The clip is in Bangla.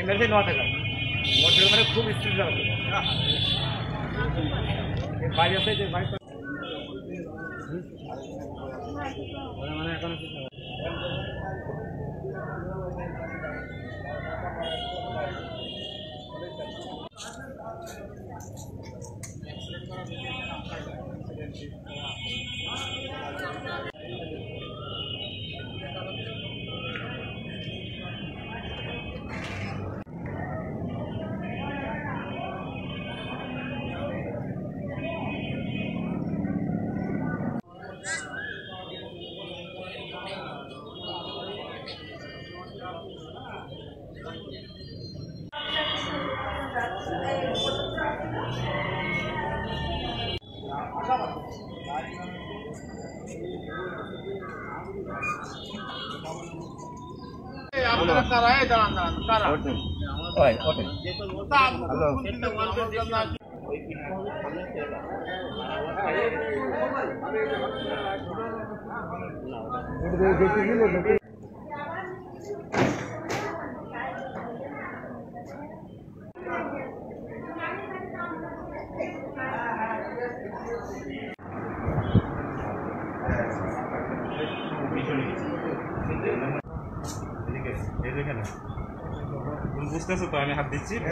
মেরেছে 9 টাকা মোটর মানে খুব স্পিড যাচ্ছে বাইরে আছে যে বাইক মানে এখন আপনারা কারা এই দাঁড়ান কারা ওই ওঠেন হ্যালো বুঝতেছো তো আমি হাত দিচ্ছি